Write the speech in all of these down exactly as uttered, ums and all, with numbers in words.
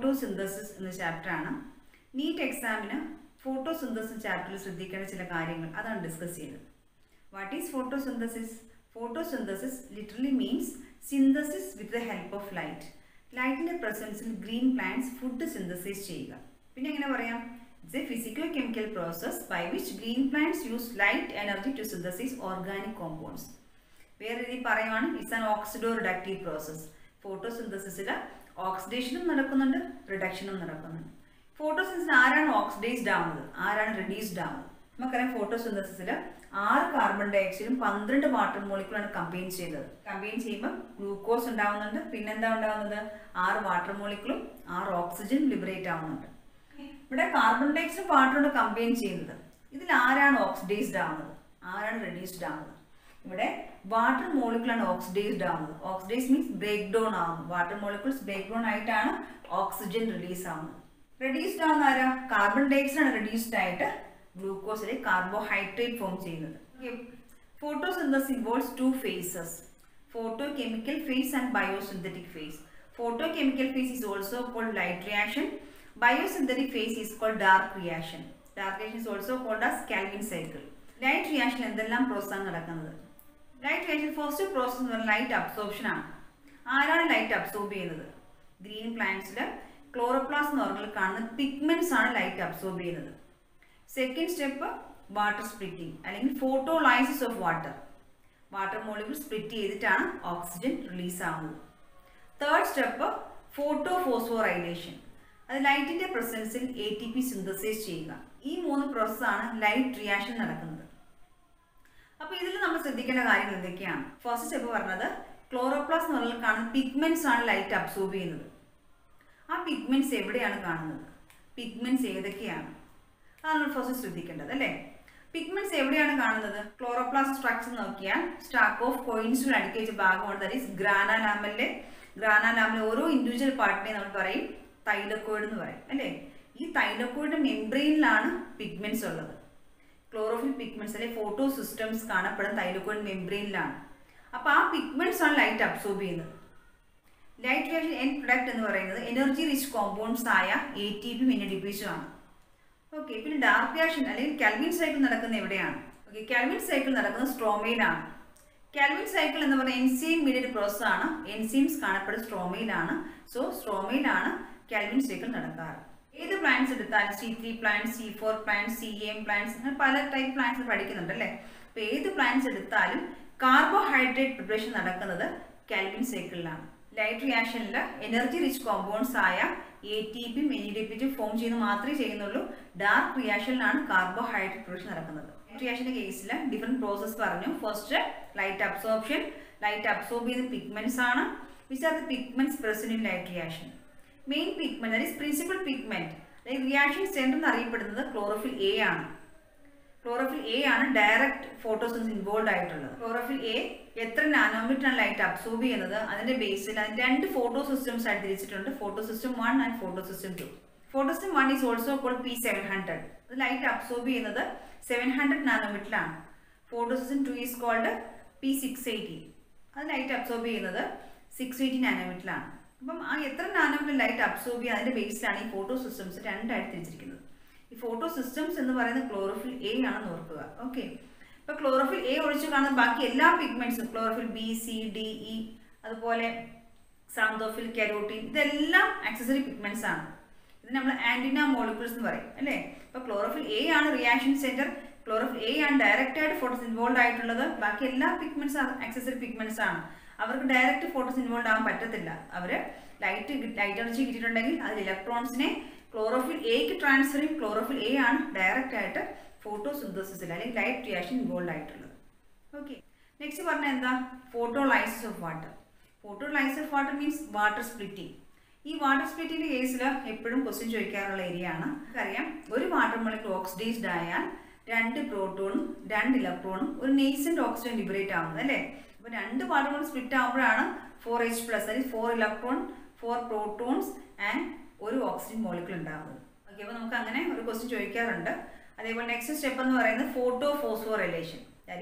photosynthesis എന്ന chapter ആണ്. NEET എക്സാമിന് photosynthesis ചാപ്റ്ററിൽ ശ്രദ്ധിക്കേണ്ട ചില കാര്യങ്ങൾ അതാണ് ഡിസ്കസ് ചെയ്യുന്നത്. What is photosynthesis? Photosynthesis literally means synthesis with the help of light. ലൈറ്റിന്റെ പ്രസൻസിൽ ഗ്രീൻ പ്ലാന്റ്സ് ഫുഡ് സിന്തസിസ് ചെയ്യുക. പിന്നെ എങ്ങനെ പറയാം? It's a physical chemical process by which green plants use light energy to synthesize organic compounds. വേറെ രീതിയിൽ പറയുവാണ്, it's an oxido reductive process. ഫോട്ടോസിന്തസിസിൽ ഓക്സിഡേഷനും നടക്കുന്നുണ്ട്, റിഡക്ഷനും നടക്കുന്നുണ്ട്. ഫോട്ടോസിന്തസിസിൽ ആരാണ് ഓക്സിഡൈസ്ഡ് ആവുന്നത്, ആരാണ് റിഡ്യൂസ്ഡ് ആവുന്നത്? നമുക്കറിയാം ഫോട്ടോസിന്തസിസിൽ ആറ് കാർബൺ ഡൈ ഓക്സൈഡും പന്ത്രണ്ട് വാട്ടർ മോളിക്യൂളാണ് കമ്പൈൻ ചെയ്യുന്നത്. കമ്പൈൻ ചെയ്യുമ്പോൾ ഗ്ലൂക്കോസ് ഉണ്ടാവുന്നുണ്ട്, പിന്നെന്താ ഉണ്ടാവുന്നത്? ആറ് വാട്ടർ മോളിക്യൂളും ആറ് ഓക്സിജനും ലിബറേറ്റ് ആവുന്നുണ്ട്. ഇവിടെ കാർബൺ ഡൈ ഓക്സൈഡും വാട്ടറോട് കമ്പൈൻ ചെയ്യുന്നത്. ഇതിൽ ആരാണ് ഓക്സിഡൈസ്ഡ് ആവുന്നത്, ആരാണ് റിഡ്യൂസ്ഡ് ആവുന്നത്? ഇവിടെ വാട്ടർ മോളിക്യൂളാണ് ഓക്സിഡൈസ്ഡ് ആവുന്നത്. ഓക്സിഡൈസ് മീൻസ് ബ്രേക്ക് ഡൗൺ ആവുന്നത്. വാട്ടർ മോളിക്യൂൾസ് ബ്രേക്ക് ഡൗൺ ആയിട്ടാണ് ഓക്സിജൻ റിലീസ് ആവുന്നത്. റിഡ്യൂസ്ഡ് ആവുന്ന ആരാ? കാർബൺ ഡൈ ഓക്സൈഡ് ആണ് റിഡ്യൂസ്ഡ് ആയിട്ട് ഗ്ലൂക്കോസിലെ കാർബോഹൈഡ്രേറ്റ് ഫോം ചെയ്യുന്നത്. Photosynthesis involves two phases, photochemical phase and biosynthetic phase. Photochemical phase is also called light reaction. Biosynthetic phase is called dark reaction. Dark reaction is also called as Calvin cycle. Light reaction എന്തെല്ലാം പ്രോസസ്സാണ് നടക്കുന്നത്? Light reaction first process എന്ന് പറഞ്ഞാൽ light absorption ആണ്. ആരാണ് light absorb ചെയ്യുന്നത്? Green പ്ലാന്റ്സിൽ chloroplast എന്ന് പറഞ്ഞാൽ കാണുന്ന പിഗ്മെന്റ്സ് ആണ് ലൈറ്റ് അബ്സോർബ് ചെയ്യുന്നത്. സെക്കൻഡ് സ്റ്റെപ്പ് വാട്ടർ സ്പ്ലിറ്റിംഗ് അല്ലെങ്കിൽ photolysis of water. Water molecule split ചെയ്തിട്ടാണ് ഓക്സിജൻ റിലീസ് ആവുന്നത്. Third step photophosphorylation. അത് ലൈറ്റിന്റെ പ്രസൻസിൽ എ ടി പി സിന്തസൈസ് ചെയ്യുക. ഈ മൂന്ന് പ്രോസസ്സാണ് ലൈറ്റ് റിയാക്ഷൻ നടക്കുന്നത്. അപ്പോൾ ഇതിൽ നമ്മൾ ശ്രദ്ധിക്കേണ്ട കാര്യങ്ങൾ എന്തൊക്കെയാണ്? ഫസ്റ്റ് സ്റ്റെപ്പ് പറഞ്ഞത് ക്ലോറോപ്ലാസ്റ്റ് എന്ന് പറഞ്ഞാൽ കാണുന്ന പിഗ്മെന്റ്സ് ആണ് ലൈറ്റ് അബ്സോർബ് ചെയ്യുന്നത്. ആ പിഗ്മെന്റ്സ് എവിടെയാണ് കാണുന്നത്? പിഗ്മെന്റ്സ് ഏതൊക്കെയാണ്? അതാണ് നമ്മൾ ഫസ്റ്റ് ശ്രദ്ധിക്കേണ്ടത് അല്ലേ. പിഗ്മെന്റ്സ് എവിടെയാണ് കാണുന്നത്? ക്ലോറോപ്ലാസ്റ്റ് സ്ട്രക്ചർ നോക്കിയാൽ സ്റ്റാക്ക് ഓഫ് കോയിൻസുകൾ അടുക്കി വെച്ച ഭാഗമാണ്. ദാറ്റ് ഈസ് ഗ്രാനാലാമലിലെ ഗ്രാനാലാമലിലെ ഓരോ ഇൻഡിവിജ്വൽ പാർട്ടിനെ നമ്മൾ പറയും തൈലക്കോയിഡ് എന്ന് പറയും അല്ലേ. ഈ തൈലക്കോയിഡ് മെംബ്രെയിനിലാണ് പിഗ്മെന്റ്സ് ഉള്ളത്. ക്ലോറോഫിൽ പിഗ്മെന്റ്സ് അല്ലെ ഫോട്ടോ സിസ്റ്റംസ് കാണപ്പെടുന്ന തൈലക്കോയിഡ് മെംബ്രെയിനിലാണ്. അപ്പോൾ ആ പിഗ്മെന്റ്സ് ആണ് ലൈറ്റ് അബ്സോർബ് ചെയ്യുന്നത്. ലൈറ്റ് റിയാക്ഷൻ എൻഡ് പ്രൊഡക്റ്റ് എന്ന് പറയുന്നത് എനർജി റിച്ച് കോമ്പൗണ്ട്സ് ആയ എ ടി പിയും എൻ എ ഡി പിയും ആണ്. ഓക്കെ, പിന്നെ ഡാർക്ക് റിയാക്ഷൻ അല്ലെങ്കിൽ കാൽവിൻ സൈക്കിൾ നടക്കുന്നത് എവിടെയാണ്? ഓക്കെ, കാൽവിൻ സൈക്കിൾ നടക്കുന്നത് സ്ട്രോമയിലാണ്. കാൽവിൻ സൈക്കിൾ എന്ന് പറയുന്ന എൻസൈം മീഡിയറ്റ് പ്രോസസ് ആണ്. എൻസൈംസ് കാണപ്പെടുന്ന സ്ട്രോമയിലാണ്. സോ സ്ട്രോമയിലാണ് കാൽവിൻ സൈക്കിൾ നടക്കാറ്. ഏത് പ്ലാന്റ്സ് എടുത്താലും C three plants, C four plants, C M plants, അങ്ങനെ പല ടൈപ്പ് പ്ലാന്റ്സ് പഠിക്കുന്നുണ്ട് അല്ലേ. അപ്പോൾ ഏത് പ്ലാന്റ്സ് എടുത്താലും കാർബോഹൈഡ്രേറ്റ് പ്രിപ്പറേഷൻ നടക്കുന്നത് കാൽവിൻ സൈക്കിളിലാണ്. ലൈറ്റ് റിയാക്ഷനിൽ എനർജി റിച്ച് കോമ്പൗണ്ട്സ് ആയ എ ടി പിയും എൻ ഇ ഡി പിയും ഫോം ചെയ്യുന്നത് മാത്രമേ ചെയ്യുന്നുള്ളൂ. ഡാർക്ക് റിയാക്ഷനിലാണ് കാർബോഹൈഡ്രേറ്റ് പ്രിപ്പറേഷൻ നടക്കുന്നത്. ലൈറ്റ് റിയാക്ഷന്റെ കേസിൽ ഡിഫറെന്റ് പ്രോസസ് പറഞ്ഞു. First light absorption. Light absorb ചെയ്യുന്ന പിഗ്മെന്റ്സ് ആണ്. Which are the pigments present in light reaction? Main pigment that is principal pigment reaction center എന്ന് അറിയപ്പെടുന്നത് ക്ലോറോഫിൽ എ ആണ്. ക്ലോറോഫിൽ എ ആണ് ഡയറക്റ്റ് ഫോട്ടോസിന്തസിസ് ഇൻവോൾവ് ആയിട്ടുള്ളത്. Chlorophyll A എത്ര nanometer ആണ് light absorb ചെയ്യുന്നത്? അതിന്റെ ബേസിൽ അതിന് രണ്ട് ഫോട്ടോ സിസ്റ്റംസ് ആയിട്ട് തിരിച്ചിട്ടുണ്ട്. Photosystem one and photosystem two. Photosystem one is also called P seven hundred. അത് ലൈറ്റ് അബ്സോർബ് ചെയ്യുന്നത് സെവൻ ഹൺഡ്രഡ് നാനോമീറ്ററിലാണ്. Photosystem two is called P six eighty. അത് ലൈറ്റ് അബ്സോർബ് ചെയ്യുന്നത് six eighty നാനോമീറ്ററിലാണ്. അപ്പം ആ എത്ര nanometre light absorb ചെയ്യുക അതിന്റെ ബേസിലാണ് ഈ ഫോട്ടോ സിസ്റ്റംസ് രണ്ടായിട്ട് തിരിച്ചിരിക്കുന്നത്. ഈ ഫോട്ടോ സിസ്റ്റംസ് എന്ന് പറയുന്നത് ക്ലോറോഫിൽ എ ആണെന്ന് ഓർക്കുക. ഓക്കെ, ഇപ്പൊ ക്ലോറോഫിൽ എ ഒഴിച്ച് കാണുന്ന ബാക്കി എല്ലാ പിഗ്മെന്റ്സും chlorophyll B, C, D, E, അതുപോലെ സാന്തോഫിൽ, കെരോട്ടിൻ, ഇതെല്ലാം ആക്സസറി പിഗ്മെന്റ്സ് ആണ്. ഇത് നമ്മൾ ആന്റിന മോളിക്യൂൾസ് എന്ന് പറയും അല്ലേ. ഇപ്പൊ ക്ലോറോഫിൽ എ ആണ് റിയാക്ഷൻ സെന്റർ. ക്ലോറോഫിൽ എ ആണ് ഡയറക്റ്റ് ആയിട്ട് ഫോട്ടോസ് ഇൻവോൾവ് ആയിട്ടുള്ളത്. ബാക്കി എല്ലാ പിഗ്മെന്റ്സ് ആക്സസറി പിഗ്മെന്റ്സ് ആണ്. അവർക്ക് ഡയറക്റ്റ് ഫോട്ടോസ് ഇൻവോൾവ് ആവാൻ പറ്റത്തില്ല. അവര് ലൈറ്റ് ലൈറ്റ് എനർജി കിട്ടിയിട്ടുണ്ടെങ്കിൽ അതിൽ ഇലക്ട്രോൺസിനെ ക്ലോറോഫിൽ എക്ക് ട്രാൻസ്ഫർ ചെയ്യും. ക്ലോറോഫിൽ എ ആണ് ഡയറക്റ്റ് ആയിട്ട് ഫോട്ടോസിന്തസിസിൽ അല്ലെങ്കിൽ ലൈറ്റ് റിയാക്ഷൻ ഇൻവോൾവ് ആയിട്ടുള്ളത്. ഓക്കെ, നെക്സ്റ്റ് പറഞ്ഞാൽ എന്താ? Photolysis of water. Photolysis of water means water splitting. ഈ വാട്ടർ സ്പ്ലിറ്റിന്റെ കേസിൽ എപ്പോഴും ക്വസ്റ്റ്യൻ ചോദിക്കാറുള്ള ഏരിയ ആണ്. നമുക്കറിയാം ഒരു വാട്ടർ മോളിക്യൂൾ ഓക്സിഡൈസ്ഡ് ആയാൽ രണ്ട് പ്രോട്ടോണും രണ്ട് ഇലക്ട്രോണും ഒരു നെയ്സെന്റ് ഓക്സിജൻ ലിബറേറ്റ് ആവുന്നത് അല്ലേ. അപ്പോൾ രണ്ട് വാട്ടർ മോളിക്യൂൾ സ്പ്ലിറ്റ് ആകുമ്പോഴാണ് ഫോർ എച്ച് പ്ലസ് അതായത് four electron, four protons and ഒരു ഓക്സിജൻ മോളിക്യൂൾ ഉണ്ടാകുന്നത്. ഓക്കെ, അപ്പോൾ നമുക്ക് അങ്ങനെ ഒരു ക്വസ്റ്റ്യൻ ചോദിക്കാറുണ്ട്. അതേപോലെ നെക്സ്റ്റ് സ്റ്റെപ്പ് എന്ന് പറയുന്നത് ഫോട്ടോ ഫോസ്ഫോറിലേഷൻ. ദാറ്റ് ഈസ്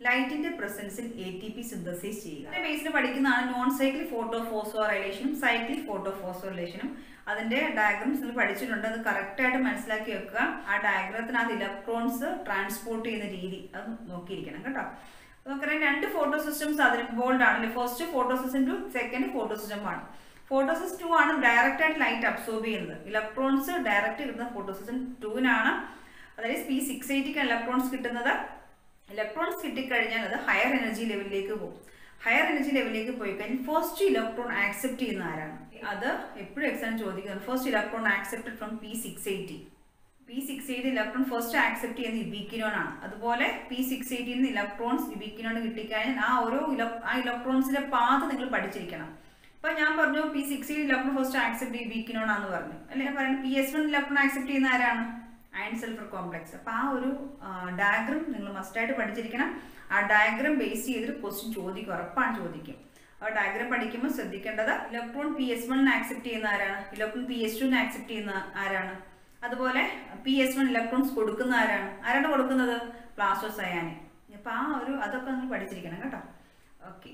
ലൈറ്റിന്റെ പ്രസൻസിൽ എ ടി പി സിന്തസൈസ് ചെയ്യുക. അതിന്റെ ബേസിൽ പഠിക്കുന്നതാണ് നോൺ സൈക്ലിക് ഫോട്ടോഫോസ്ഫോറൈലേഷനും സൈക്ലിക് ഫോട്ടോഫോസ്ഫോറിലേഷനും. അതിന്റെ ഡയഗ്രംസ് നിങ്ങൾ പഠിച്ചിട്ടുണ്ട്, അത് കറക്റ്റായിട്ട് മനസ്സിലാക്കി വെക്കുക. ആ ഡയഗ്രത്തിനകത്ത് ഇലക്ട്രോൺസ് ട്രാൻസ്പോർട്ട് ചെയ്യുന്ന രീതി അത് നോക്കിയിരിക്കണം കേട്ടോ. നമുക്കറിയാം രണ്ട് ഫോട്ടോ സിസ്റ്റംസ് അതിൽ ഇൻവോൾവ് ആണല്ലേ. First photosystem two, second photosystem ആണ്. ഫോട്ടോ സിസ്റ്റം ടു ആണ് ഡയറക്റ്റ് ആയിട്ട് ലൈറ്റ് അബ്സോർബ് ചെയ്യുന്നത്. ഇലക്ട്രോൺസ് ഡയറക്റ്റ് കിട്ടുന്ന ഫോട്ടോ സിസ്റ്റം ടുവിനാണ്. അതായത് പി സിക്സ് എയ്റ്റിക്കാണ് ഇലക്ട്രോൺസ് കിട്ടുന്നത്. ഇലക്ട്രോൺസ് കിട്ടിക്കഴിഞ്ഞാൽ അത് ഹയർ എനർജി ലെവലിലേക്ക് പോകും. ഹയർ എനർജി ലെവലിലേക്ക് പോയി കഴിഞ്ഞാൽ ഫസ്റ്റ് ഇലക്ട്രോൺ ആക്സെപ്റ്റ് ചെയ്യുന്ന ആരാണ്? അത് എപ്പോഴും എക്സാം ചോദിക്കുന്നത്. First electron accepted from P six eighty. P six eighty electron first accept ചെയ്യുന്ന യുബിക്വിനോൺ ആണ്. അതുപോലെ പി സിക്സ് എയ്റ്റിൽ നിന്ന് ഇലക്ട്രോൺസ് യുബിക്വിനോൺ കിട്ടിക്കഴിഞ്ഞാൽ ആ ഓരോ ഇല ആ ഇലക്ട്രോൺസിന്റെ പാത നിങ്ങൾ പഠിച്ചിരിക്കണം. ഇപ്പൊ ഞാൻ പറഞ്ഞു P six eight electron first accept ubiquinone ആണെന്ന് പറഞ്ഞു അല്ലെ. ഞാൻ പറയുന്നത് P S one electron accept ചെയ്യുന്ന ആരാണ്? Iron sulphur complex. അപ്പോൾ ആ ഒരു ഡയഗ്രം നിങ്ങൾ മസ്റ്റായിട്ട് പഠിച്ചിരിക്കണം. ആ ഡയഗ്രം ബേസ് ചെയ്തിട്ട് ക്വസ്റ്റ്യൻ ചോദിക്കും, ഉറപ്പാണ് ചോദിക്കും. ആ ഡയഗ്രം പഠിക്കുമ്പോൾ ശ്രദ്ധിക്കേണ്ടത് ഇലക്ട്രോൺ പി എസ് വണ്ണിന് ആക്സെപ്റ്റ് ചെയ്യുന്ന ആരാണ്? ഇലക്ട്രോൺ പി എസ് ടുവിന് ആക്സെപ്റ്റ് ചെയ്യുന്ന ആരാണ്? അതുപോലെ പി എസ് വൺ ഇലക്ട്രോൺസ് കൊടുക്കുന്ന ആരാണ്? ആരാണ് കൊടുക്കുന്നത്? പ്ലാസ്റ്റോസയാനി. അപ്പോൾ ആ ഒരു അതൊക്കെ നിങ്ങൾ പഠിച്ചിരിക്കണം കേട്ടോ. ഓക്കെ,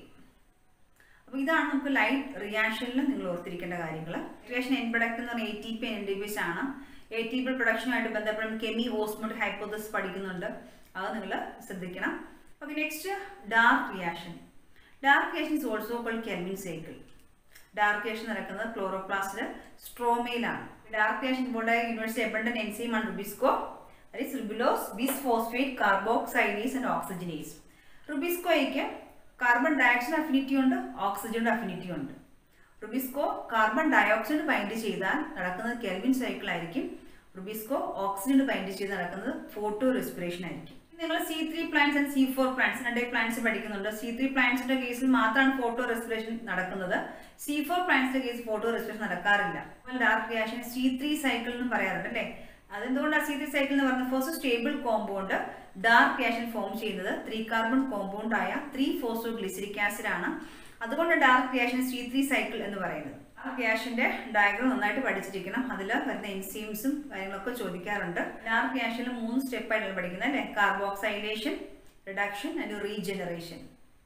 അപ്പോൾ ഇതാണ് നമുക്ക് ലൈറ്റ് റിയാക്ഷനിൽ നിങ്ങൾ ഓർത്തിരിക്കേണ്ട കാര്യങ്ങൾ. റിയാക്ഷൻ എൻ പ്രൊഡക്റ്റ് എന്ന് പറഞ്ഞാൽ എ ടി പി എൻ ഇൻഡിവിസ് ആണ്. എ ടി പി പ്രൊഡക്ഷനുമായിട്ട് ബന്ധപ്പെട്ട് കെമി ഓസ്മോട്ട് ഹൈപ്പോത്തസിസ് പഠിക്കുന്നുണ്ട്, അത് നിങ്ങൾ ശ്രദ്ധിക്കണം. Okay, next dark reaction. Dark reaction is also called Calvin cycle. Dark reaction നടക്കുന്നത് ക്ലോറോപ്ലാസ്റ്റിൽ സ്ട്രോമയിലാണ്. ഡാർക്ക് റിയാക്ഷൻ ഇൻവോൾവ് ആയ യൂണിവേഴ്സിറ്റി അബണ്ടന്റ് എൻസൈം ആണ് rubisco. That is ribulose bisphosphate carboxylase and oxygenase. റുബിസ്കോയ്ക്ക് കാർബൺ ഡയോക്സൈഡ് അഫിനിറ്റി ഉണ്ട്, ഓക്സിജന്റെ അഫിനിറ്റി ഉണ്ട്. RuBisCO carbon dioxide bind ചെയ്താൽ നടക്കുന്നത് കെൽവിൻ സൈക്കിൾ ആയിരിക്കും. റുബിസ്കോ ഓക്സിജൻ ബൈൻഡ് ചെയ്ത് നടക്കുന്നത് ഫോട്ടോ റെസ്പിറേഷൻ ആയിരിക്കും. നിങ്ങൾ C three plants and C four plants രണ്ട് പ്ലാന്റ്സ് പഠിക്കുന്നുണ്ട്. സി ത്രീ പ്ലാന്റ്സിന്റെ കേസിൽ മാത്രമാണ് ഫോട്ടോ റെസ്പിറേഷൻ നടക്കുന്നത്. സി ഫോർ പ്ലാന്റ്സിന്റെ കേസിൽ ഫോട്ടോ റെസ്പിറേഷൻ നടക്കാറില്ല. Dark reaction C three cycle എന്ന് പറയാറുണ്ട് അല്ലേ. അതെന്തുകൊണ്ടാണ് സി ത്രീ സൈക്കിൾ എന്ന് പറയുന്നത്? First stable compound dark reaction form ചെയ്യുന്നത് ത്രീ കാർബൺ കോമ്പൗണ്ട് ആയ ത്രീ ഫോസ്ഫോ ഗ്ലിസറിക് ആസിഡ് ആണ്. അതുകൊണ്ട് dark reaction C three cycle എന്ന് പറയുന്നത്. ഡാർക്ക് റിയാക്ഷന്റെ ഡയഗ്രം നന്നായിട്ട് പഠിച്ചിരിക്കണം. അതിൽ വരുന്ന എൻസൈംസും കാര്യങ്ങളൊക്കെ ചോദിക്കാറുണ്ട്. ഡാർക്ക് റിയാക്ഷനിൽ മൂന്ന് സ്റ്റെപ്പായിട്ടാണ് പഠിക്കുന്നത് അല്ലേ. Carboxylation, reduction and regeneration.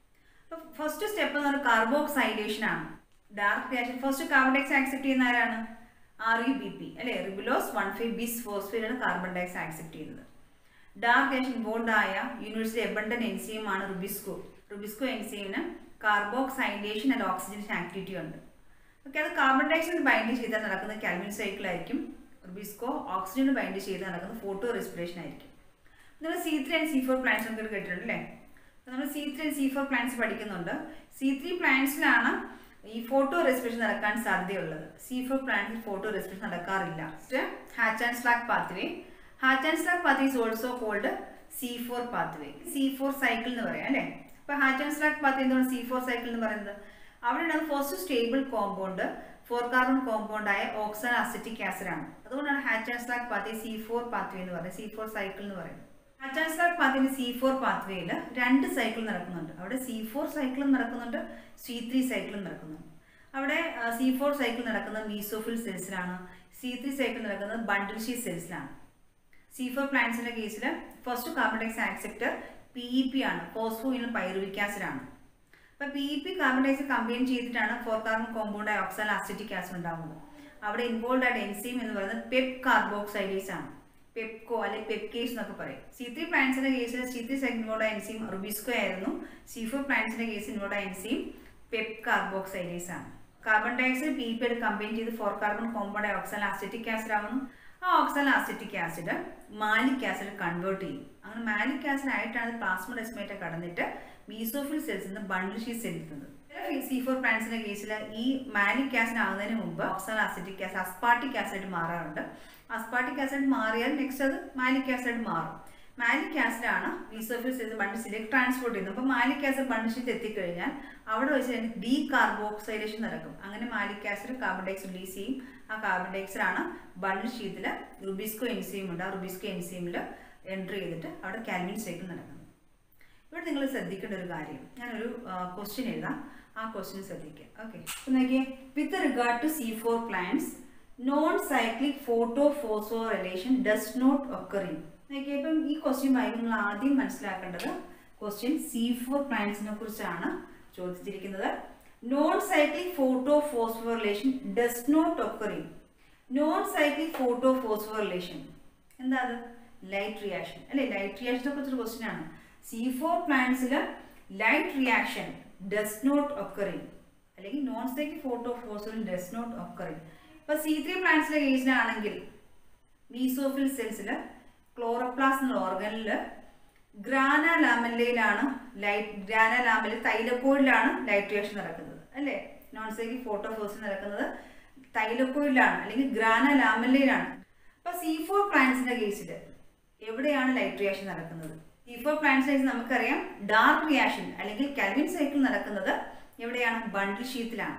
First step എന്ന് പറഞ്ഞാൽ കാർബോക്സൈലേഷൻ ആണ്. Dark reaction first carbon dioxide accept ചെയ്യുന്ന ആരാണ്? ആർ യു ബി പി അല്ലെ. Ribulose one five bis phosphate ആണ് കാർബൺ ഡയോക്സൈഡ് ആക്സെപ്റ്റ് ചെയ്യുന്നത്. ഡാർക്ക് റിയാക്ഷൻ ഇൻവോൾവ് ആയ യൂണിവേഴ്സിറ്റി അബണ്ടന്റ് എൻസൈം ആണ് റുബിസ്കോ. റുബിസ്കോ എൻസൈമിന് കാർബോക്സൈലേഷൻ ആൻഡ് ഓക്സിജനേഷൻ ആക്ടിവിറ്റി ഉണ്ട്. ഓക്കെ, അത് കാർബൺ ഡയോക്സൈഡ് ബൈൻഡ് ചെയ്താൽ നടക്കുന്നത് കാൽവിൻ സൈക്കിൾ ആയിരിക്കും. റുബിസ്കോ ഓക്സിജൻ ബൈൻഡ് ചെയ്താൽ നടക്കുന്നത് ഫോട്ടോ റെസ്പിറേഷൻ ആയിരിക്കും. നിങ്ങൾ C three and C four plants ഒക്കെ കേട്ടിട്ടുണ്ട് അല്ലേ. നമ്മൾ C three and C four plants പഠിക്കുന്നുണ്ട്. സി ത്രീ പ്ലാന്റ്സിലാണ് ഈ ഫോട്ടോ റെസ്പിറേഷൻ നടക്കാൻ സാധ്യതയുള്ളത്. സി ഫോർ പ്ലാന്റ്സിൽ ഫോട്ടോ റെസ്പിറേഷൻ നടക്കാറില്ല. Hatch and Slack pathway. Hatch and Slack pathway is also called C four pathway. C four cycle എന്ന് പറയാം അല്ലേ. ഇപ്പൊ ഹാച്ച് ആൻഡ് സ്ലാക്ക് പാത്വേ എന്താണ് സി ഫോർ സൈക്കിൾ എന്ന് പറയുന്നത്? അവിടെ first stable compound four carbon compound ആയ ഓക്സോ അസറ്റിക് ആസിഡ് ആണ്. അതുകൊണ്ടാണ് Hatch and Slack pathway C four pathway എന്ന് പറയുന്നത്, സി ഫോർ സൈക്കിൾ എന്ന് പറയുന്നത്. ഹാച്ച് ആൻഡ് സ്ലാക്ക് പാത്വേയിൽ സി ഫോർ പാത്വേയിൽ രണ്ട് സൈക്കിൾ നടക്കുന്നുണ്ട്. അവിടെ സി ഫോർ സൈക്കിളും നടക്കുന്നുണ്ട്, സി ത്രീ സൈക്കിളും നടക്കുന്നുണ്ട്. അവിടെ സി ഫോർ സൈക്കിൾ നടക്കുന്നത് മീസോഫിൽ സെൽസിലാണ്, സി ത്രീ സൈക്കിൾ നടക്കുന്നത് ബണ്ടിൽ ഷീറ്റ് സെൽസിലാണ്. സി ഫോർ പ്ലാന്റ്സിന്റെ കേസിൽ first carbon dioxide acceptor P E P ആണ്, ഫോസ്ഫോയിനൽ പൈറുവിക് ആസിഡ് ആണ്. അപ്പോൾ P E P carbon dioxide combine ചെയ്തിട്ടാണ് four carbon compound oxo acetic acid ഉണ്ടാകുന്നത്. അവിടെ ഇൻവോൾവ് ആയിട്ട് എൻസൈം എന്ന് പറയുന്നത് പെപ് കാർബോക്സൈലേസ് ആണ്. പെപ്കോ അല്ലെങ്കിൽ പെപ്കേസ് എന്നൊക്കെ പറയും. സി ത്രീ പ്ലാന്റ്സിന്റെ കേസിൽ സി ത്രീ സൈക്കിൾ ഇൻവോൾവ് ആയ എൻസൈം റുബിസ്കോ ആയിരുന്നു. സി ഫോർ പ്ലാന്റ്സിന്റെ കേസിൽ ഇൻവോൾവ് ആയ എൻസൈം പെപ് കാർബോക്സൈലേസ് ആണ്. Carbon dioxide P P combine ചെയ്ത് four carbon compound oxo acetic acid ആവുന്നു. ആ oxo acetic acid malic acid convert ചെയ്യും. അങ്ങനെ മാലിക് ആസിഡ് ആയിട്ടാണ് പ്ലാസ്മോഡെസ്മേറ്റ് കടന്നിട്ട് മീസോഫിൽ സെൽസിൽ നിന്ന് ബണ്ടിൽ ഷീറ്റ് സെൽ എത്തുന്നത്. സി ഫോർ പ്ലാന്റ്സിന്റെ കേസിൽ ഈ മാലിക് ആസിഡ് ആവുന്നതിന് മുമ്പ് oxo acetic acid aspartic acid മാറാറുണ്ട്. അസ്പാർട്ടിക് ആസിഡ് മാറിയാൽ നെക്സ്റ്റ് അത് മാലിക് ആസിഡ് മാറും. മാലിക് ആസിഡ് ആണ് മീസോഫിൽ സെൽസ് ബണ്ടിൽ ഷീറ്റിലേക്ക് ട്രാൻസ്പോർട്ട് ചെയ്യുന്നത്. അപ്പോൾ മാലിക് ആസിഡ് ബണ്ടിൽ ഷീറ്റ് എത്തിക്കഴിഞ്ഞാൽ അവിടെ വെച്ച് ഡീ കാർബോക്സൈലേഷൻ നടക്കും. അങ്ങനെ malic acid carbon dioxide release ചെയ്യും. ആ കാർബൺ ഡയോക്സൈഡ് ആണ് ബണ്ടിൽ ഷീറ്റിൽ റുബിസ്കോ എൻസൈം ഉണ്ട്. ആ റുബിസ്കോ എൻസൈമിൽ എൻട്രി ചെയ്തിട്ട് അവിടെ കാൽവിൻ സൈക്കിൾ നടക്കുന്നത്. ഇവിടെ നിങ്ങൾ ശ്രദ്ധിക്കേണ്ട ഒരു കാര്യം, ഞാനൊരു ക്വസ്റ്റ്യൻ എഴുതാം, ആ ക്വസ്റ്റ്യൻ ശ്രദ്ധിക്കുക. ഓക്കെ, നോക്കിയേ, with regard to C four plants non cyclic photo phosphorylation does not occur in. നോക്കിയേ, ഇപ്പം ഈ ക്വസ്റ്റ്യൻ വായിക്കുമ്പോൾ നിങ്ങൾ ആദ്യം മനസ്സിലാക്കേണ്ടത് ക്വസ്റ്റ്യൻ സി ഫോർ പ്ലാന്റ്സിനെ കുറിച്ചാണ് ചോദിച്ചിരിക്കുന്നത്. Non cyclic photo phosphorylation does not occur in. Non cyclic photo phosphorylation എന്താ അത്? ലൈറ്റ് റിയാക്ഷൻ അല്ലെ? ലൈറ്റ് റിയാക്ഷനെ കുറിച്ചൊരു ക്വസ്റ്റ്യൻ ആണ്. സി ഫോർ പ്ലാന്റ്സിൽ light reaction does not occur in അല്ലെങ്കിൽ non cyclic photo phosphorylation does not occur in. ഇപ്പൊ C three പ്ലാന്റ്സിലെ കേസിലാണെങ്കിൽ മീസോഫിൽ സെൽസിൽ ക്ലോറോപ്ലാസ്റ്റ് എന്ന ഓർഗനിൽ ഗ്രാന ലാമെല്ലയിലാണ് ലൈറ്റ് ഗ്രാന ലാമെല്ല തൈലക്കോയിലാണ് ലൈറ്റ് റിയാക്ഷൻ നടക്കുന്നത് അല്ലേ? നോൺ സൈക്ലിക് ഫോട്ടോ ഫോസ്ഫോറിലേഷൻ നടക്കുന്നത് തൈലക്കോയിലാണ് അല്ലെങ്കിൽ ഗ്രാന ലാമെല്ലയിലാണ്. അപ്പൊ സി ഫോർ പ്ലാന്റ്സിന്റെ കേസിൽ എവിടെയാണ് ലൈറ്റ് റിയാക്ഷൻ നടക്കുന്നത്? സി ഫോർ പ്ലാന്റ്സിന് നമുക്കറിയാം ഡാർക്ക് റിയാക്ഷൻ അല്ലെങ്കിൽ കാൽവിൻ സൈക്കിൾ നടക്കുന്നത് എവിടെയാണ്? ബണ്ടിൽ ഷീത്തിലാണ്.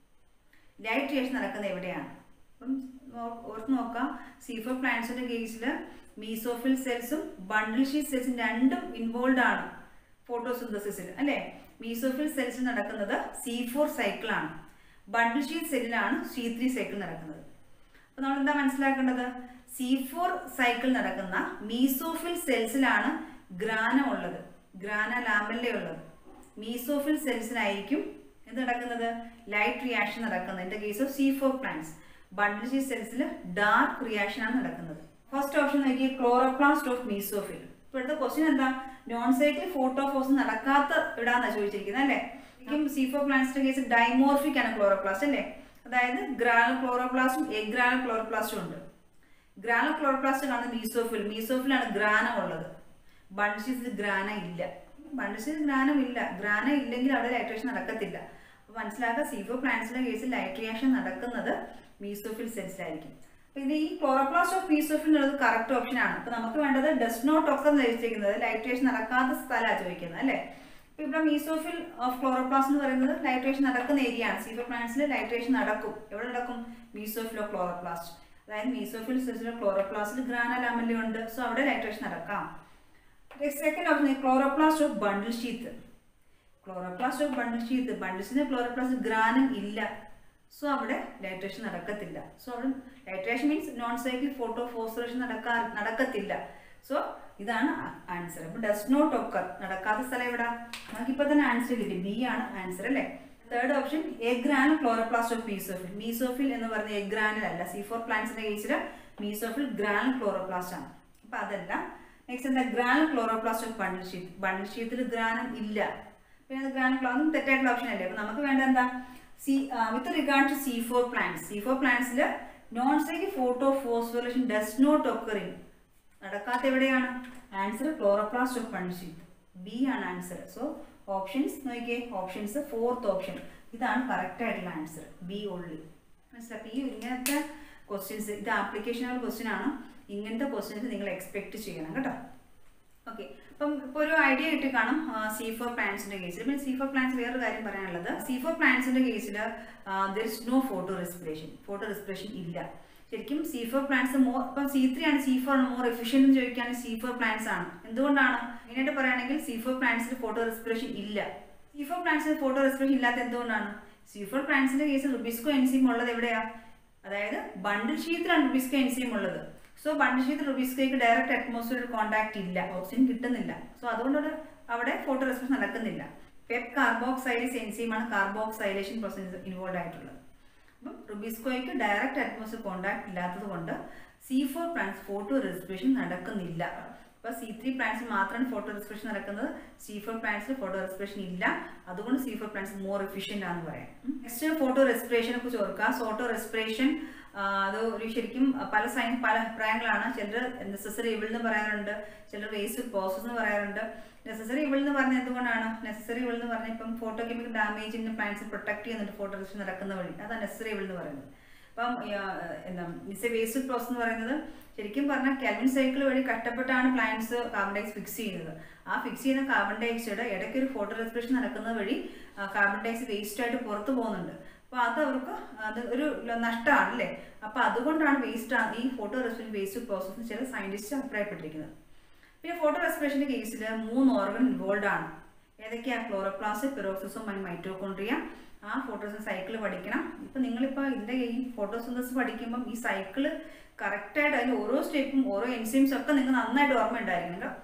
ലൈറ്റ് റിയാക്ഷൻ നടക്കുന്നത് എവിടെയാണ്? അപ്പം ഓർത്ത് നോക്കാം, സി ഫോർ പ്ലാന്റ്സിന്റെ കേസിൽ മീസോഫിൽ സെൽസും ബണ്ടിൽ ഷീറ്റ് സെൽസും രണ്ടും ഇൻവോൾവ് ആണ് ഫോട്ടോസിന്തസിസിൽ അല്ലേ? മീസോഫിൽ സെൽസിൽ നടക്കുന്നത് സി ഫോർ സൈക്കിൾ ആണ്. ബണ്ടിൽ ഷീറ്റ് സെല്ലിലാണ് സി ത്രീ സൈക്കിൾ നടക്കുന്നത്. അപ്പൊ നമ്മൾ എന്താ മനസ്സിലാക്കേണ്ടത്? സി ഫോർ സൈക്കിൾ നടക്കുന്ന മീസോഫിൽ സെൽസിലാണ് ഗ്രാന ഉള്ളത്, ഗ്രാന ലാമെല്ല ഉള്ളത്. മീസോഫിൽ സെൽസിലായിരിക്കും എന്ത് നടക്കുന്നത്? ലൈറ്റ് റിയാക്ഷൻ നടക്കുന്നത്. In the case of C four plants bundle sheath സെൽസിൽ ഡാർക്ക് റിയാക്ഷൻ ആണ് നടക്കുന്നത്. ഫസ്റ്റ് ഓപ്ഷൻ നോക്കി, ക്ലോറോപ്ലാസ്റ്റ് ഓഫ് മീസോഫിൽ. ഇപ്പോഴത്തെ ക്വസ്റ്റ്യൻ എന്താ? നോൺ സൈക്ലിക് ഫോട്ടോ ഫോസ് നടക്കാത്ത ഇവിടാന്നാണ് ചോദിച്ചിരിക്കുന്നത് അല്ലേ? ശരിക്കും സി ഫോർ പ്ലാന്റ്സിന്റെ കേസ് ഡൈമോർഫിക് ആണ് ക്ലോറോപ്ലാസ്റ്റ് അല്ലേ? അതായത് ഗ്രാനൽ ക്ലോറോപ്ലാസ്റ്റും എഗ്രാനൽ ക്ലോറോപ്ലാസ്റ്റും ഉണ്ട്. ഗ്രാനൽ ക്ലോറോപ്ലാസ്റ്റ് കാണുന്നത് മീസോഫിൽ, മീസോഫിലാണ് ഗ്രാനം ഉള്ളത്. ബണ്ടിൽ ഷീറ്റിൽ ഗ്രാന ഇല്ല. ബണ്ടിൽ ഷീറ്റിൽ ഗ്രാനം ഇല്ല, ഗ്രാന ഇല്ലെങ്കിൽ അവിടെ ലൈറ്റ് റിയാക്ഷൻ നടക്കത്തില്ല. അപ്പൊ മനസ്സിലാക്കുക, സി ഫോർ പ്ലാന്റ്സിന്റെ കേസിൽ ലൈറ്റ് റിയാക്ഷൻ നടക്കുന്നത് മീസോഫിൽ സെൽസിലായിരിക്കും. അപ്പൊ ഇത് ഈ ക്ലോറോപ്ലാസ്റ്റ് ഓഫ് മീസോഫിൽ എന്നുള്ളത് കറക്റ്റ് ഓപ്ഷൻ ആണ്. അപ്പൊ നമുക്ക് വേണ്ടത് ഡസ് നോട്ട് ഒക്കർ ലഭിച്ചിരിക്കുന്നത് ലൈറ്റ് റിയാക്ഷൻ നടക്കാത്ത സ്ഥലമാണ് ചോദിക്കുന്നത് അല്ലേ? ഇപ്പൊ ഇവിടെ മീസോഫിൽ ഓഫ് ക്ലോറോപ്ലാസ്റ്റ് എന്ന് പറയുന്നത് ലൈറ്റ് റിയാക്ഷൻ നടക്കുന്ന ഏരിയ ആണ്. സി ഫോർ പ്ലാന്റ്സിൽ ലൈറ്റ് റിയാക്ഷൻ നടക്കും. എവിടെ നടക്കും? Mesophyll of chloroplast. അതായത് മീസോഫിൽ സെൽസിലെ ക്ലോറോപ്ലാസ്റ്റിൽ ഗ്രാന ലാമെല്ല ഉണ്ട്. സോ അവിടെ ലൈറ്റ് റിയാക്ഷൻ നടക്കാം. Second option chloroplast of bundle sheath. Chloroplast of bundle sheath, bundle ഷീറ്റിന് ക്ലോറോപ്ലാസ്റ്റ് ഗ്രാനം ഇല്ല. സോ അവിടെ ലൈറ്റ് റിയാക്ഷൻ നടക്കത്തില്ല. സോ അവിടെ light reaction means non cyclic photo phosphorylation നടക്കാ നടക്കത്തില്ല. സോ ഇതാണ് ആൻസർ. അപ്പൊ ഡസ് നോട്ട് ഒക്കർ നടക്കാത്ത സ്ഥലം എവിടെ? നമുക്കിപ്പോ തന്നെ ആൻസർ കിട്ടി, ബി ആണ് ആൻസർ അല്ലേ? Third option agranal chloroplast of mesophyll. Mesophyll എന്ന് പറഞ്ഞ എഗ്രാനൽ അല്ല. സി ഫോർ പ്ലാന്റ്സിന്റെ കേസിൽ മീസോഫിൽ ഗ്രാനൽ ക്ലോറോപ്ലാസ്റ്റ് ആണ്. അപ്പൊ അതല്ല. നെക്സ്റ്റ് എന്താ? Granal chloroplast of bundle sheath. Bundle ഷീറ്റിൽ ഗ്രാനം ഇല്ല. പിന്നെ അത് ഗ്രാനൽ ക്ലോ അതും തെറ്റായിട്ടുള്ള ഓപ്ഷൻ അല്ലേ? അപ്പൊ നമുക്ക് വേണ്ട എന്താ? C with regard to C four plants, C four പ്ലാന്റ്സിൽ non cyclic photo phosphorylation does not occur in. നടക്കാത്ത എവിടെയാണ്? Answer chloroplast of bundle sheath, B ആണ് ആൻസർ. സോ ഓപ്ഷൻസ് നോക്കിയേ, ഓപ്ഷൻസ് ഫോർത്ത് ഓപ്ഷൻ ഇതാണ് കറക്റ്റ് ആയിട്ടുള്ള ആൻസർ, ബി ഓൺലി. മനസ്സിലാക്കി? ഈ ഇങ്ങനത്തെ ക്വസ്റ്റ്യൻസ് ഇത് ആപ്ലിക്കേഷണൽ ക്വസ്റ്റ്യൻ ആണ്. ഇങ്ങനത്തെ ക്വസ്റ്റ്യൻസ് നിങ്ങൾ എക്സ്പെക്ട് ചെയ്യണം കേട്ടോ. ഓക്കെ, അപ്പം ഇപ്പോൾ ഒരു ഐഡിയ കിട്ടി കാണും സി ഫോർ പ്ലാന്റ്സിന്റെ കേസിൽ. പിന്നെ സി ഫോർ പ്ലാന്റ്സ് വേറൊരു കാര്യം പറയാനുള്ളത്, സി ഫോർ പ്ലാന്റ്സിന്റെ കേസിൽ there is no photo respiration. ഫോട്ടോ റെസ്പിറേഷൻ ഇല്ല ശരിക്കും. സി ഫോർ പ്ലാന്റ്സ് മോർ, ഇപ്പം സി ത്രീ ആണ് സി ഫോർ ആണ് മോർ എഫിഷ്യന്റ് എന്ന് ചോദിക്കുകയാണെങ്കിൽ സി ഫോർ പ്ലാന്റ്സ് ആണ്. എന്തുകൊണ്ടാണ്? മെയിനായിട്ട് പറയുകയാണെങ്കിൽ സി ഫോർ പ്ലാന്റ്സിൽ ഫോട്ടോ റെസ്പിറേഷൻ ഇല്ല. സി ഫോർ പ്ലാന്റ്സിൽ ഫോട്ടോ റെസ്പിറേഷൻ ഇല്ലാത്ത എന്തുകൊണ്ടാണ്? സി ഫോർ പ്ലാന്റ്സിന്റെ കേസിൽ റുബിസ്കോ എൻസൈം ഉള്ളത് എവിടെയാ? അതായത് ബണ്ടിൽ ഷീറ്റിലാണ് റുബിസ്കോ എൻസൈം ഉള്ളത്. സോ ബണ്ടിൽ ഷീറ്റ് റുബിസ്കോയ്ക്ക് ഡയറക്റ്റ് അറ്റ്മോസ്ഫിയർ കോൺടാക്ട് ഇല്ല, ഓക്സിജൻ കിട്ടുന്നില്ല. സോ അതുകൊണ്ട് അവിടെ ഫോട്ടോ റെസ്പിറേഷൻ നടക്കുന്നില്ല. പെപ് കാർബോക്സൈലേസ് എൻസൈമാണ് കാർബോക്സൈലേഷൻ പ്രോസസ് ഇൻവോൾവ് ആയിട്ടുള്ളത്. അപ്പം റുബിസ്കോയ്ക്ക് ഡയറക്റ്റ് അറ്റ്മോസ്ഫിയർ കോൺടാക്ട് ഇല്ലാത്തത് കൊണ്ട് C four plants photo respiration നടക്കുന്നില്ല. അപ്പോൾ സി ത്രീ പ്ലാന്റ്സിൽ മാത്രമാണ് ഫോട്ടോ റെസ്പിറേഷൻ നടക്കുന്നത്. സി ഫോർ പ്ലാന്റ്സിൽ ഫോട്ടോ റെസ്പിറേഷൻ ഇല്ല. അതുകൊണ്ട് C four plants more efficient ആണെന്ന് പറയാം. നെക്സ്റ്റ് ഫോട്ടോ റെസ്പിറേഷനെ കുറിച്ച് ഓർക്കുക. ഫോട്ടോ റെസ്പിറേഷൻ അത് ഒരു ശരിക്കും പല സയൻസ് പല അഭിപ്രായങ്ങളാണ്. ചിലർ നെസസറി ഇവിൾ എന്ന് പറയാറുണ്ട്, ചിലർ വേസ്റ്റ് പ്രോസസ് എന്ന് പറയാറുണ്ട്. നെസസറി ഇവിൾ എന്ന് പറഞ്ഞാൽ എന്തുകൊണ്ടാണ്? നെസസറി ഇവിൾ എന്ന് പറഞ്ഞാൽ ഇപ്പം ഫോട്ടോ കെമിക്കൽ ഡാമേജിന് പ്ലാന്റ്സ് പ്രൊട്ടക്ട് ചെയ്യുന്നുണ്ട് ഫോട്ടോ റെസ്പിറേഷൻ നടക്കുന്ന വഴി. അതാണ് നെസസറി ഇവിൾ എന്ന് പറയുന്നത്. അപ്പം എന്താ മിസ് വേസ്റ്റ് പ്രോസസ് എന്ന് പറയുന്നത് ശരിക്കും പറഞ്ഞാൽ കാൽവിൻ സൈക്കിൾ വഴി കഷ്ടപ്പെട്ടാണ് plants carbon dioxide fix ചെയ്യുന്നത്. ആ ഫിക്സ് ചെയ്യുന്ന കാർബൺ ഡൈ ഓക്സൈഡ് ഇടയ്ക്ക് ഒരു ഫോട്ടോ റെസ്പിറേഷൻ നടക്കുന്നത് വഴി കാർബൺ ഡൈ ഓക്സൈഡ് വേസ്റ്റ് ആയിട്ട് പുറത്തു പോകുന്നുണ്ട്. അപ്പോൾ അത് അവർക്ക് അത് ഒരു നഷ്ടമാണ് അല്ലേ? അപ്പോൾ അതുകൊണ്ടാണ് വേസ്റ്റ് ഈ ഫോട്ടോ റെസ്പിറേഷൻ വേസ്റ്റ് പ്രോസസ് ചില സയൻറ്റിസ്റ്റ് അഭിപ്രായപ്പെട്ടിരിക്കുന്നത്. പിന്നെ ഫോട്ടോ റെസ്പിറേഷൻ്റെ കേസിൽ മൂന്ന് ഓർഗൻ ഇൻവോൾവ് ആണ്. ഏതൊക്കെയാണ്? Chloroplast, peroxisome and mitochondria. ആ ഫോട്ടോസിൻ സൈക്കിൾ പഠിക്കണം. ഇപ്പം നിങ്ങളിപ്പോൾ ഇതിൻ്റെ ഈ ഫോട്ടോസിന്തസിസ് പഠിക്കുമ്പം ഈ സൈക്കിള് കറക്റ്റായിട്ട് അതിൻ്റെ ഓരോ സ്റ്റെപ്പും ഓരോ എൻസൈംസും ഒക്കെ നിങ്ങൾക്ക് നന്നായിട്ട് ഓർമ്മ ഉണ്ടായിരിക്കണം കേട്ടോ.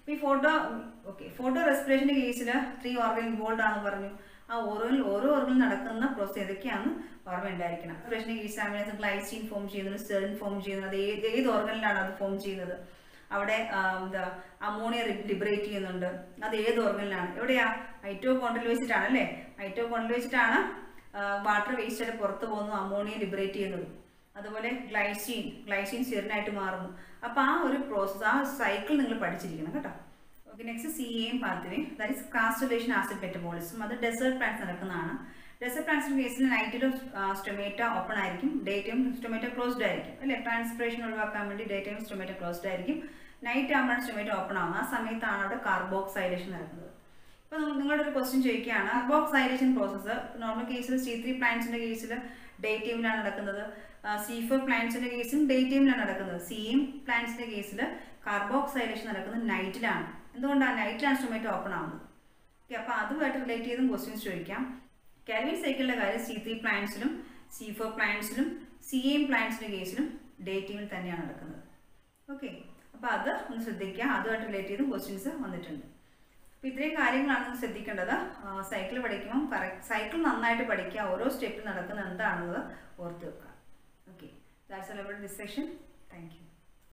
അപ്പോൾ ഈ ഫോട്ടോ ഓക്കെ ഫോട്ടോ റെസ്പിറേഷൻ്റെ കേസിൽ ത്രീ ഓർഗൻ ഇൻവോൾവ് ആണെന്ന് പറഞ്ഞു. ആ ഓരോനിൽ ഓരോ ഓർഗനിൽ നടക്കുന്ന പ്രോസസ് ഏതൊക്കെയാണെന്ന് ഓർമ്മ ഉണ്ടായിരിക്കണം. റെസ്പിറേഷൻ്റെ കേസിൽ അതിനകത്ത് ഗ്ലൈസിൻ ഫോം ചെയ്യുന്നത്, സെറിൻ ഫോം ചെയ്യുന്നത്, ഏത് ഏത് ഓർഗനിലാണ് അത് ഫോം ചെയ്യുന്നത്, അവിടെ എന്താ അമോണിയ ലിബറേറ്റ് ചെയ്യുന്നുണ്ട്, അത് ഏത് ഓർഗനിലാണ്, എവിടെയാ മൈറ്റോകോൺഡ്രിയൽ വെച്ചിട്ടാണ് അല്ലേ, മൈറ്റോകോൺഡ്രിയൽ വെച്ചിട്ടാണ് വാട്ടർ വേസ്റ്റായിട്ട് പുറത്ത് പോകുന്നു, അമോണിയ ലിബറേറ്റ് ചെയ്യുന്നത്. അതുപോലെ ഗ്ലൈസിൻ ഗ്ലൈസിൻ സെറിനായിട്ട് മാറുന്നു. അപ്പോൾ ആ ഒരു പ്രോസസ്സ്, ആ സൈക്കിൾ നിങ്ങൾ പഠിച്ചിരിക്കണം കേട്ടോ. Okay, next C M pathway, that is crassulacean acid metabolism. അത് ഡെസേർട്ട് പ്ലാന്റ്സ് നടക്കുന്നതാണ്. ഡെസേർട്ട് പ്ലാന്റ്സിൻ്റെ കേസിൽ നൈറ്റിലും സ്റ്റൊമേറ്റ ഓപ്പൺ ആയിരിക്കും, ഡേ ടൈം സ്റ്റൊമേറ്റ ക്ലോസ്ഡ് ആയിരിക്കും അല്ലേ. ട്രാൻസ്പിറേഷൻ ഒഴിവാക്കാൻ വേണ്ടി ഡേ ടൈം സ്റ്റൊമേറ്റ ക്ലോസ്ഡ് ആയിരിക്കും, നൈറ്റ് ആകുമ്പോഴാണ് സ്റ്റൊമേറ്റ ഓപ്പൺ ആവുന്നത്. ആ സമയത്താണ് അവിടെ കാർബോക്സൈലേഷൻ നടക്കുന്നത്. ഇപ്പോൾ നിങ്ങളുടെ ഒരു ക്വസ്റ്റ്യൻ ചോദിക്കുകയാണ്, കാർബോക്സൈലേഷൻ പ്രോസസ്സ് നോർമൽ കേസിൽ സി ത്രീ പ്ലാന്റ്സിൻ്റെ കേസിൽ ഡേ ടൈമിലാണ് നടക്കുന്നത്, സി ഫോർ പ്ലാന്റ്സിൻ്റെ കേസിലും ഡേ ടൈമിലാണ് നടക്കുന്നത്. സി എം പ്ലാന്റ്സിൻ്റെ കേസിൽ കാർബോക്സൈലേഷൻ നടക്കുന്നത് നൈറ്റിലാണ്. എന്തുകൊണ്ടാണ്? നൈറ്റിലാണ് സ്റ്റൊമേറ്റ ഓപ്പൺ ആവുന്നത്. ഓക്കെ, അപ്പോൾ അതുമായിട്ട് റിലേറ്റ് ചെയ്തും ക്വസ്റ്റ്യൻസ് ചോദിക്കാം. കാൽവിൻ സൈക്കിളിൻ്റെ കാര്യം സി ത്രീ പ്ലാന്റ്സിലും സി ഫോർ പ്ലാന്റ്സിലും സി എം പ്ലാന്റ്സിൻ്റെ കേസിലും ഡേ ടൈമിൽ തന്നെയാണ് നടക്കുന്നത്. ഓക്കെ, അപ്പോൾ അത് ഒന്ന് ശ്രദ്ധിക്കുക, അതുമായിട്ട് റിലേറ്റ് ചെയ്തും ക്വസ്റ്റ്യൻസ് വന്നിട്ടുണ്ട്. അപ്പോൾ ഇത്രയും കാര്യങ്ങളാണ് നിങ്ങൾ ശ്രദ്ധിക്കേണ്ടത്. സൈക്കിൾ പഠിക്കുമ്പോൾ കറക്റ്റ് സൈക്കിൾ നന്നായിട്ട് പഠിക്കുക, ഓരോ സ്റ്റെപ്പിൽ നടക്കുന്നത് എന്താണെന്നത് ഓർത്ത് വെക്കുക. Okay, that's all about this session. Thank U.